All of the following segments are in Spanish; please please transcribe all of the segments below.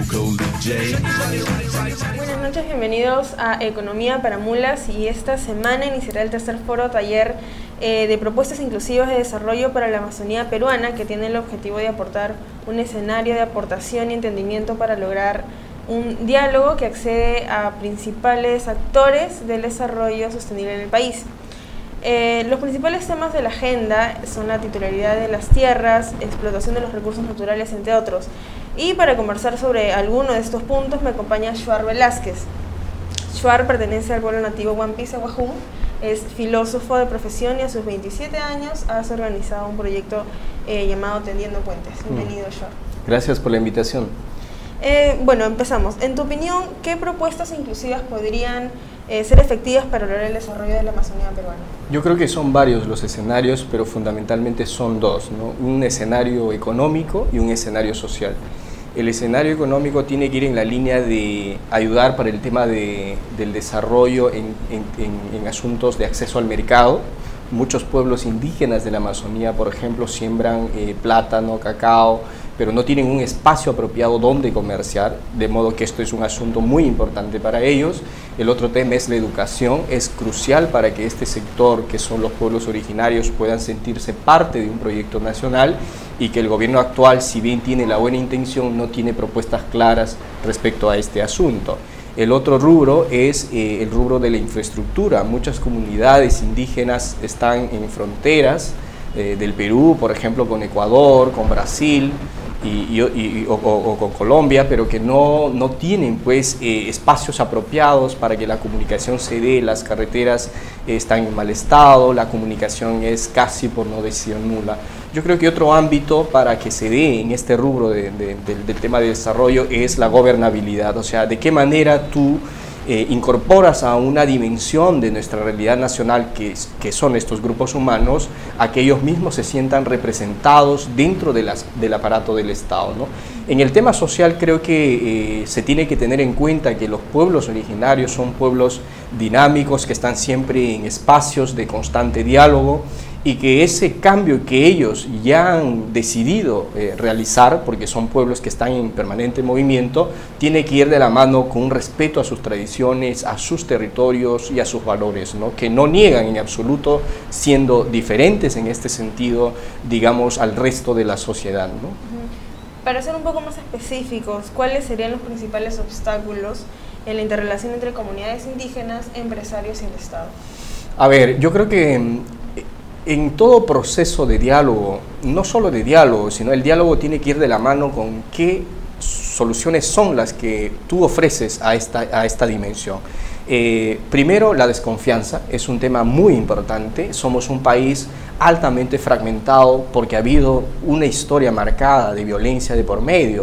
Buenas noches, bienvenidos a Economía para Mulas, y esta semana iniciará el tercer foro taller de propuestas inclusivas de desarrollo para la Amazonía peruana, que tiene el objetivo de aportar un escenario de aportación y entendimiento para lograr un diálogo que accede a principales actores del desarrollo sostenible en el país. Los principales temas de la agenda son la titularidad de las tierras, explotación de los recursos naturales, entre otros. Y para conversar sobre alguno de estos puntos me acompaña Shuar Velázquez. Shuar pertenece al pueblo nativo Wampisa Wajún, es filósofo de profesión y a sus 27 años has organizado un proyecto llamado Tendiendo Puentes. Bienvenido, Shuar. Gracias por la invitación. Bueno, empezamos. En tu opinión, ¿qué propuestas inclusivas podrían ser efectivas para lograr el desarrollo de la Amazonía peruana? Yo creo que son varios los escenarios, pero fundamentalmente son dos, ¿no? Un escenario económico y un escenario social. El escenario económico tiene que ir en la línea de ayudar para el tema del desarrollo en asuntos de acceso al mercado. Muchos pueblos indígenas de la Amazonía, por ejemplo, siembran plátano, cacao, pero no tienen un espacio apropiado donde comerciar, de modo que esto es un asunto muy importante para ellos. El otro tema es la educación. Es crucial para que este sector, que son los pueblos originarios, puedan sentirse parte de un proyecto nacional, y que el gobierno actual, si bien tiene la buena intención, no tiene propuestas claras respecto a este asunto. El otro rubro es el rubro de la infraestructura. Muchas comunidades indígenas están en fronteras del Perú, por ejemplo, con Ecuador, con Brasil, o con Colombia, pero que no tienen pues espacios apropiados para que la comunicación se dé. Las carreteras están en mal estado, la comunicación es casi, por no decir nula. Yo creo que otro ámbito para que se dé en este rubro del tema de desarrollo es la gobernabilidad, o sea, de qué manera tú incorporas a una dimensión de nuestra realidad nacional, que son estos grupos humanos, a que ellos mismos se sientan representados dentro del aparato del Estado, ¿no? En el tema social creo que se tiene que tener en cuenta que los pueblos originarios son pueblos dinámicos, que están siempre en espacios de constante diálogo, y que ese cambio que ellos ya han decidido realizar, porque son pueblos que están en permanente movimiento, tiene que ir de la mano con un respeto a sus tradiciones, a sus territorios y a sus valores, ¿no? Que no niegan en absoluto, siendo diferentes en este sentido, digamos, al resto de la sociedad, ¿no? Para ser un poco más específicos, ¿cuáles serían los principales obstáculos en la interrelación entre comunidades indígenas, empresarios y el Estado? A ver, yo creo que en todo proceso de diálogo, no solo de diálogo, sino el diálogo tiene que ir de la mano con qué soluciones son las que tú ofreces a esta dimensión. Primero, la desconfianza es un tema muy importante. Somos un país altamente fragmentado porque ha habido una historia marcada de violencia de por medio.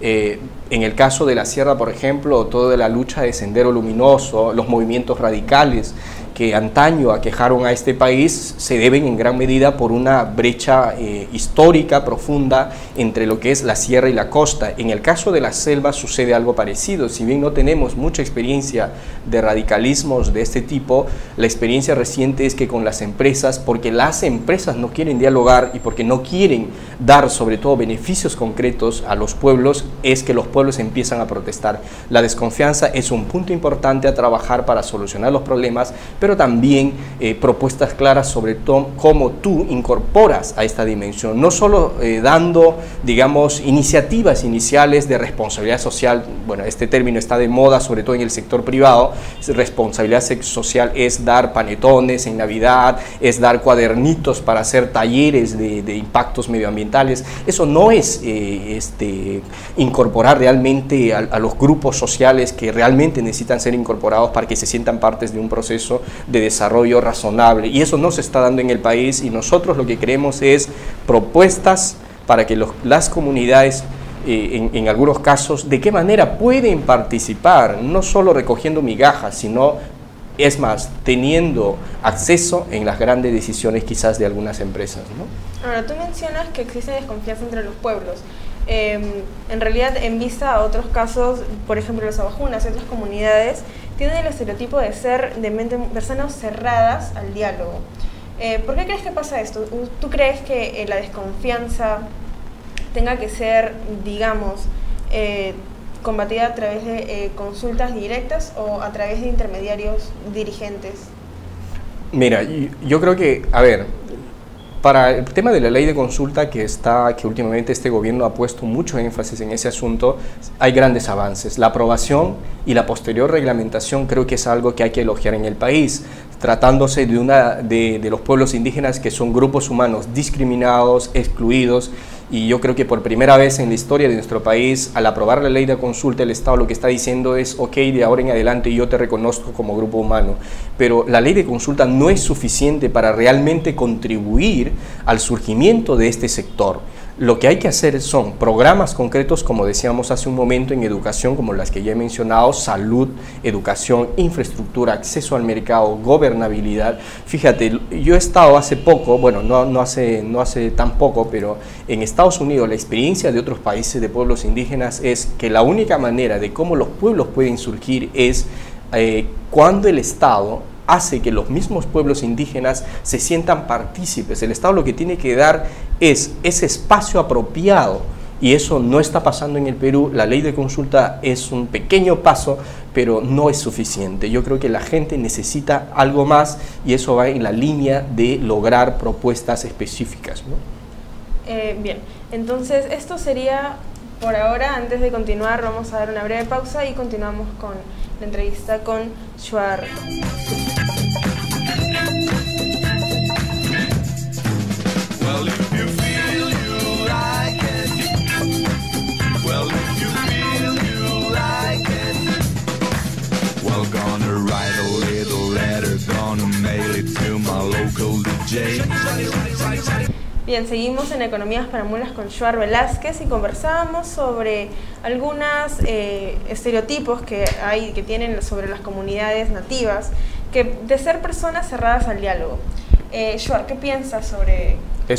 En el caso de la Sierra, por ejemplo, toda la lucha de Sendero Luminoso, los movimientos radicales que antaño aquejaron a este país, se deben en gran medida por una brecha histórica profunda entre lo que es la sierra y la costa. En el caso de la selva sucede algo parecido. Si bien no tenemos mucha experiencia de radicalismos de este tipo, la experiencia reciente es que con las empresas, porque las empresas no quieren dialogar y porque no quieren dar sobre todo beneficios concretos a los pueblos, es que los pueblos empiezan a protestar. La desconfianza es un punto importante a trabajar para solucionar los problemas, pero también propuestas claras sobre cómo tú incorporas a esta dimensión, no solo dando, digamos, iniciativas iniciales de responsabilidad social. Bueno, este término está de moda, sobre todo en el sector privado. Responsabilidad social es dar panetones en Navidad, es dar cuadernitos para hacer talleres de impactos medioambientales. Eso no es incorporar realmente a los grupos sociales que realmente necesitan ser incorporados para que se sientan partes de un proceso de desarrollo razonable, y eso no se está dando en el país. Y nosotros lo que queremos es propuestas para que las comunidades, en algunos casos, de qué manera pueden participar, no solo recogiendo migajas, sino, es más, teniendo acceso en las grandes decisiones quizás de algunas empresas, ¿no? Ahora, tú mencionas que existe desconfianza entre los pueblos. En realidad, en vista a otros casos, por ejemplo los abajunas y otras comunidades, tienen el estereotipo de ser de personas cerradas al diálogo. ¿Por qué crees que pasa esto? ¿Tú crees que la desconfianza tenga que ser, digamos, combatida a través de consultas directas o a través de intermediarios dirigentes? Mira, yo creo que, a ver, para el tema de la ley de consulta que últimamente este gobierno ha puesto mucho énfasis en ese asunto, hay grandes avances. La aprobación y la posterior reglamentación creo que es algo que hay que elogiar en el país, tratándose de los pueblos indígenas, que son grupos humanos discriminados, excluidos, y yo creo que por primera vez en la historia de nuestro país, al aprobar la ley de consulta, el Estado lo que está diciendo es: ok, de ahora en adelante yo te reconozco como grupo humano. Pero la ley de consulta no es suficiente para realmente contribuir al surgimiento de este sector. Lo que hay que hacer son programas concretos, como decíamos hace un momento, en educación, como las que ya he mencionado: salud, educación, infraestructura, acceso al mercado, gobernabilidad. Fíjate, yo he estado hace poco, bueno, no hace tan poco, pero en Estados Unidos la experiencia de otros países de pueblos indígenas es que la única manera de cómo los pueblos pueden surgir es cuando el Estado hace que los mismos pueblos indígenas se sientan partícipes. El Estado lo que tiene que dar es ese espacio apropiado, y eso no está pasando en el Perú. La ley de consulta es un pequeño paso, pero no es suficiente. Yo creo que la gente necesita algo más, y eso va en la línea de lograr propuestas específicas, ¿no? Bien, entonces esto sería por ahora. Antes de continuar, vamos a dar una breve pausa y continuamos con la entrevista con Shuar. Well, if you feel you like it, well, if you feel you like it, well, gonna write a little letter, gonna mail it to my local DJ. Bien, seguimos en Economías para Mulas con Shuar Velázquez y conversábamos sobre algunos estereotipos que tienen sobre las comunidades nativas, que de ser personas cerradas al diálogo. Shuar, ¿qué piensas sobre...?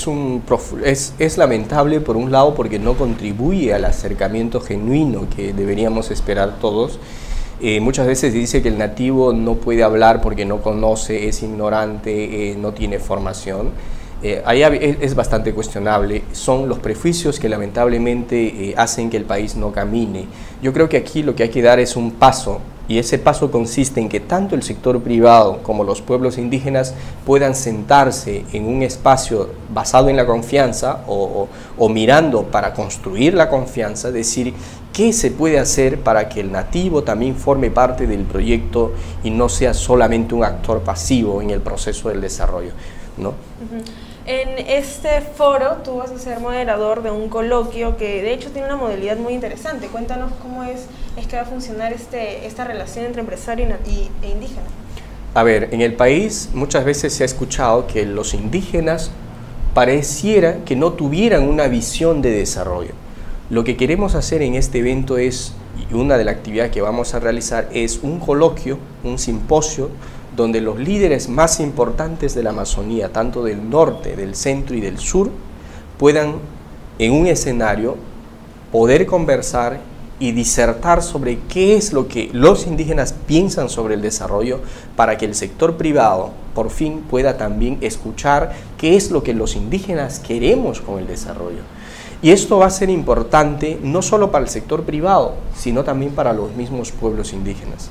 Es lamentable, por un lado, porque no contribuye al acercamiento genuino que deberíamos esperar todos. Muchas veces se dice que el nativo no puede hablar porque no conoce, es ignorante, no tiene formación. Ahí es bastante cuestionable. Son los prejuicios que lamentablemente hacen que el país no camine. Yo creo que aquí lo que hay que dar es un paso, y ese paso consiste en que tanto el sector privado como los pueblos indígenas puedan sentarse en un espacio basado en la confianza o mirando para construir la confianza, decir qué se puede hacer para que el nativo también forme parte del proyecto y no sea solamente un actor pasivo en el proceso del desarrollo, ¿no? En este foro tú vas a ser moderador de un coloquio que de hecho tiene una modalidad muy interesante. Cuéntanos cómo es que va a funcionar esta relación entre empresario e indígena. A ver, en el país muchas veces se ha escuchado que los indígenas pareciera que no tuvieran una visión de desarrollo. Lo que queremos hacer en este evento es, y una de las actividades que vamos a realizar es un coloquio, un simposio, donde los líderes más importantes de la Amazonía, tanto del norte, del centro y del sur, puedan en un escenario poder conversar y disertar sobre qué es lo que los indígenas piensan sobre el desarrollo, para que el sector privado por fin pueda también escuchar qué es lo que los indígenas queremos con el desarrollo. Y esto va a ser importante no solo para el sector privado, sino también para los mismos pueblos indígenas.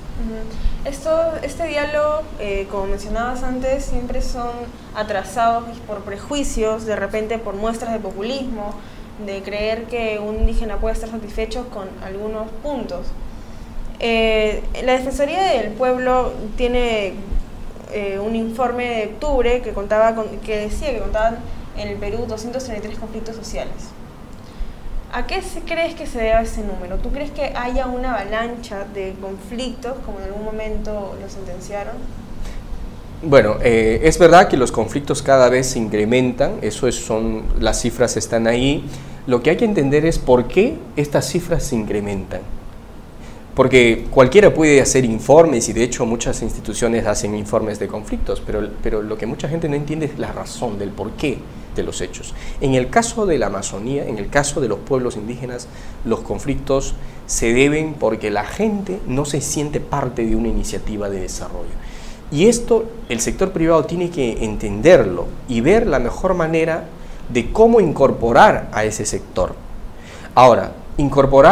Este diálogo, como mencionabas antes, siempre son atrasados por prejuicios, de repente por muestras de populismo, de creer que un indígena puede estar satisfecho con algunos puntos. La Defensoría del Pueblo tiene un informe de octubre que decía que contaban en el Perú 233 conflictos sociales. ¿A qué crees que se debe ese número? ¿Tú crees que haya una avalancha de conflictos, como en algún momento lo sentenciaron? Bueno, es verdad que los conflictos cada vez se incrementan, las cifras están ahí. Lo que hay que entender es por qué estas cifras se incrementan. Porque cualquiera puede hacer informes, y de hecho muchas instituciones hacen informes de conflictos, pero lo que mucha gente no entiende es la razón del porqué de los hechos. En el caso de la Amazonía, en el caso de los pueblos indígenas, los conflictos se deben porque la gente no se siente parte de una iniciativa de desarrollo. Y esto el sector privado tiene que entenderlo y ver la mejor manera de cómo incorporar a ese sector. Ahora, incorporar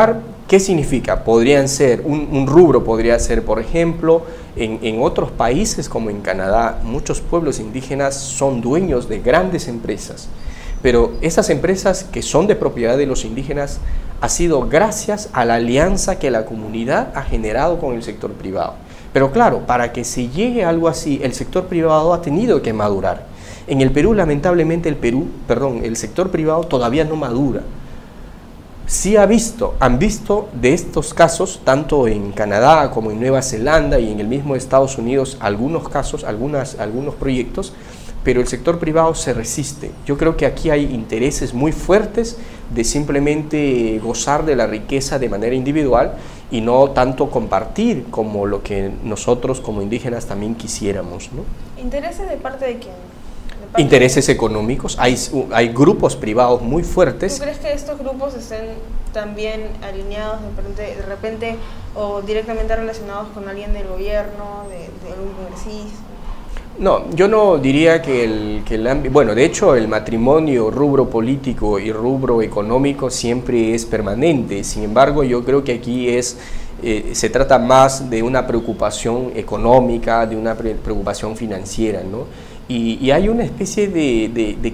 ¿Qué significa? Podrían ser, un rubro podría ser, por ejemplo, en otros países como en Canadá, muchos pueblos indígenas son dueños de grandes empresas, pero esas empresas que son de propiedad de los indígenas ha sido gracias a la alianza que la comunidad ha generado con el sector privado. Pero claro, para que se llegue a algo así, el sector privado ha tenido que madurar. En el Perú, lamentablemente, el sector privado todavía no madura. Sí han visto de estos casos, tanto en Canadá como en Nueva Zelanda y en el mismo Estados Unidos, algunos casos, algunos proyectos, pero el sector privado se resiste. Yo creo que aquí hay intereses muy fuertes de simplemente gozar de la riqueza de manera individual y no tanto compartir como lo que nosotros como indígenas también quisiéramos, ¿no? ¿Intereses de parte de quién? Intereses económicos, hay grupos privados muy fuertes. ¿Tú crees que estos grupos estén también alineados de repente o directamente relacionados con alguien del gobierno, de algún congresista? No, yo no diría que bueno, de hecho el matrimonio rubro político y rubro económico siempre es permanente. Sin embargo, yo creo que aquí se trata más de una preocupación económica, de una preocupación financiera, ¿no? Y hay una especie de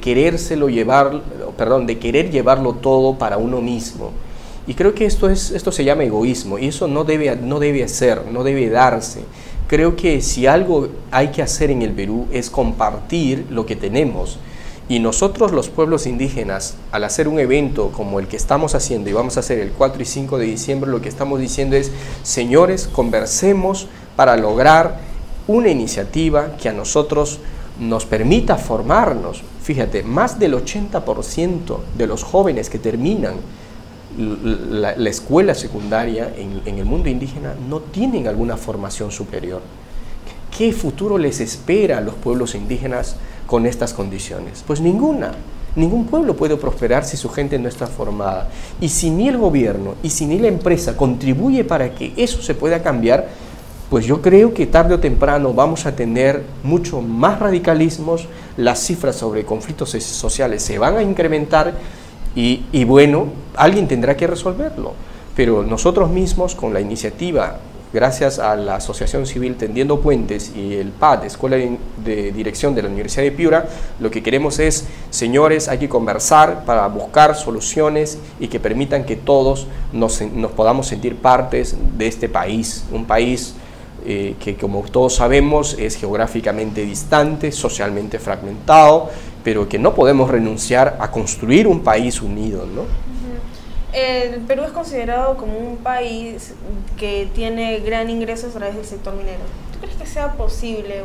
querer llevarlo todo para uno mismo. Y creo que esto se llama egoísmo, y eso no debe darse. Creo que si algo hay que hacer en el Perú es compartir lo que tenemos. Y nosotros, los pueblos indígenas, al hacer un evento como el que estamos haciendo, y vamos a hacer el 4 y 5 de diciembre, lo que estamos diciendo es, señores, conversemos para lograr una iniciativa que a nosotros nos permita formarnos. Fíjate, más del 80% de los jóvenes que terminan la escuela secundaria en el mundo indígena no tienen alguna formación superior. ¿Qué futuro les espera a los pueblos indígenas con estas condiciones? Pues ninguna. Ningún pueblo puede prosperar si su gente no está formada. Y si ni el gobierno y si ni la empresa contribuye para que eso se pueda cambiar, pues yo creo que tarde o temprano vamos a tener mucho más radicalismos, las cifras sobre conflictos sociales se van a incrementar y bueno, alguien tendrá que resolverlo. Pero nosotros mismos, con la iniciativa, gracias a la Asociación Civil Tendiendo Puentes y el PAD, Escuela de Dirección de la Universidad de Piura, lo que queremos es, señores, hay que conversar para buscar soluciones y que permitan que todos nos podamos sentir partes de este país, un país que, como todos sabemos, es geográficamente distante, socialmente fragmentado, pero que no podemos renunciar a construir un país unido, ¿no? El Perú es considerado como un país que tiene gran ingreso a través del sector minero. ¿Tú crees que sea posible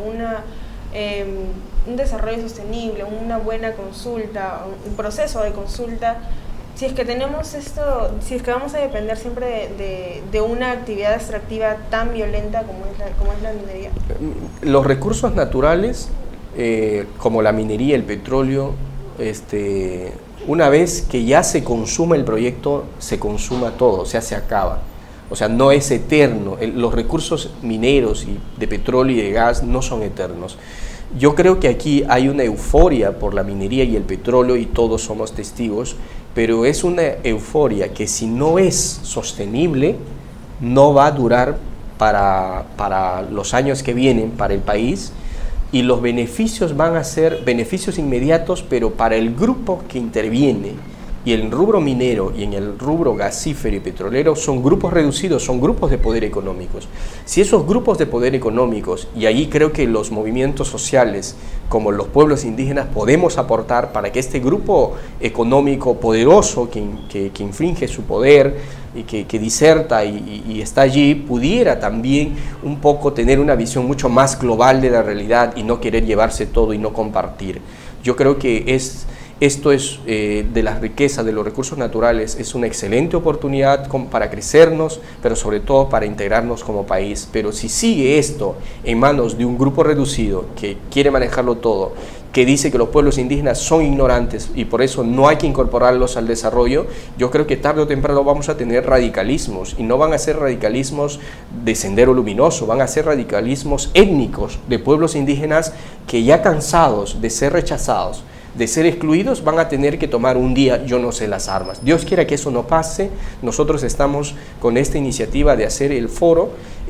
un desarrollo sostenible, una buena consulta, un proceso de consulta, si es que tenemos esto, si es que vamos a depender siempre de una actividad extractiva tan violenta como es la minería? Los recursos naturales, como la minería, el petróleo, una vez que ya se consuma el proyecto, se consuma todo, o sea, se acaba. O sea, no es eterno. Los recursos mineros y de petróleo y de gas no son eternos. Yo creo que aquí hay una euforia por la minería y el petróleo y todos somos testigos, pero es una euforia que si no es sostenible, no va a durar para los años que vienen, para el país, y los beneficios van a ser beneficios inmediatos, pero para el grupo que interviene. Y el rubro minero y en el rubro gasífero y petrolero son grupos reducidos, son grupos de poder económicos. Si esos grupos de poder económicos, y ahí creo que los movimientos sociales como los pueblos indígenas podemos aportar para que este grupo económico poderoso que infringe su poder y que diserta y está allí, pudiera también un poco tener una visión mucho más global de la realidad y no querer llevarse todo y no compartir. Yo creo que esto es de las riquezas, de los recursos naturales, es una excelente oportunidad para crecernos, pero sobre todo para integrarnos como país. Pero si sigue esto en manos de un grupo reducido que quiere manejarlo todo, que dice que los pueblos indígenas son ignorantes y por eso no hay que incorporarlos al desarrollo, yo creo que tarde o temprano vamos a tener radicalismos, y no van a ser radicalismos de Sendero Luminoso, van a ser radicalismos étnicos de pueblos indígenas que ya cansados de ser rechazados, de ser excluidos, van a tener que tomar un día, yo no sé, las armas. Dios quiera que eso no pase. Nosotros estamos con esta iniciativa de hacer el foro,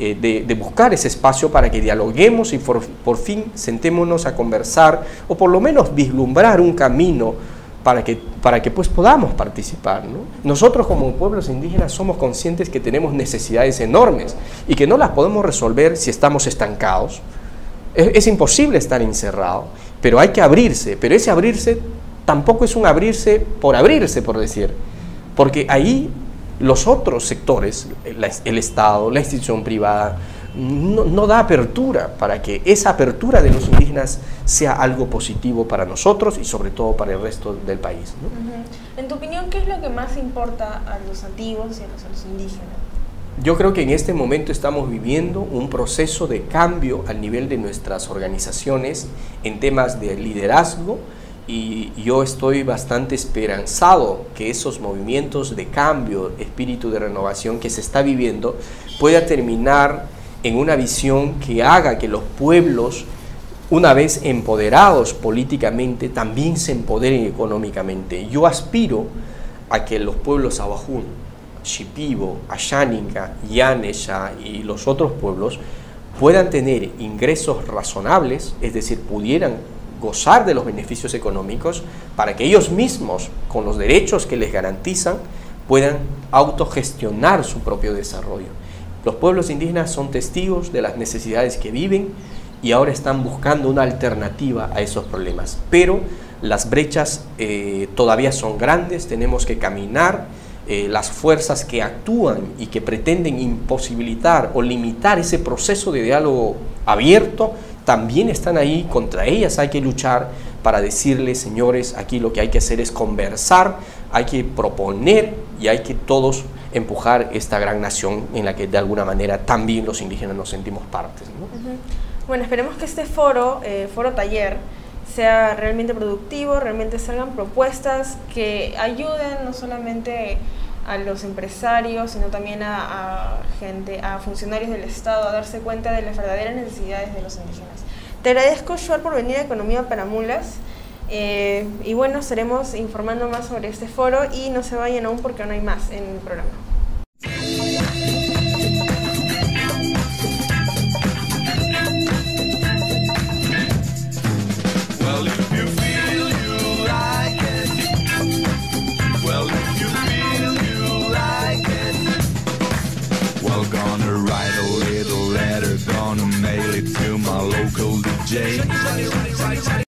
de buscar ese espacio para que dialoguemos y por fin sentémonos a conversar, o por lo menos vislumbrar un camino para que pues podamos participar, ¿no? Nosotros como pueblos indígenas somos conscientes que tenemos necesidades enormes y que no las podemos resolver si estamos estancados. Es imposible estar encerrado, pero hay que abrirse. Pero ese abrirse tampoco es un abrirse, por decir, porque ahí los otros sectores, el Estado, la institución privada, no da apertura para que esa apertura de los indígenas sea algo positivo para nosotros y sobre todo para el resto del país, ¿no? En tu opinión, ¿qué es lo que más importa a los nativos y a los indígenas? Yo creo que en este momento estamos viviendo un proceso de cambio al nivel de nuestras organizaciones en temas de liderazgo, y yo estoy bastante esperanzado que esos movimientos de cambio, espíritu de renovación que se está viviendo pueda terminar en una visión que haga que los pueblos, una vez empoderados políticamente, también se empoderen económicamente. Yo aspiro a que los pueblos Awajún, Shipibo, Asháninka, Yanesha y los otros pueblos puedan tener ingresos razonables, es decir, pudieran gozar de los beneficios económicos para que ellos mismos, con los derechos que les garantizan, puedan autogestionar su propio desarrollo. Los pueblos indígenas son testigos de las necesidades que viven y ahora están buscando una alternativa a esos problemas. Pero las brechas todavía son grandes, tenemos que caminar. Las fuerzas que actúan y que pretenden imposibilitar o limitar ese proceso de diálogo abierto también están ahí. Contra ellas hay que luchar para decirles, señores, aquí lo que hay que hacer es conversar, hay que proponer y hay que todos empujar esta gran nación en la que de alguna manera también los indígenas nos sentimos partes, ¿no? Bueno, esperemos que este foro taller, sea realmente productivo, realmente salgan propuestas que ayuden no solamente a los empresarios, sino también a funcionarios del Estado a darse cuenta de las verdaderas necesidades de los indígenas. Te agradezco, Shuar, por venir a Economía para Mulas, y bueno, estaremos informando más sobre este foro y no se vayan aún porque no hay más en el programa. Well, if you feel you like it, well, if you feel you like it, well, gonna write a little letter, gonna mail it to my local DJ.